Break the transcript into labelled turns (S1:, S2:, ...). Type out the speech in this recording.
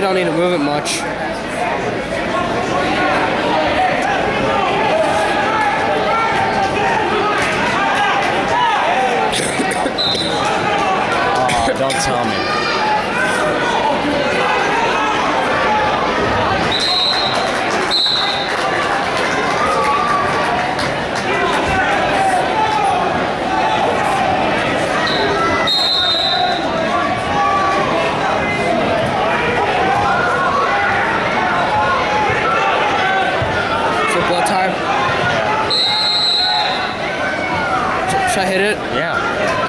S1: don't need to move it much.
S2: Don't tell me.
S1: Blood time. Should I hit it?
S2: Yeah.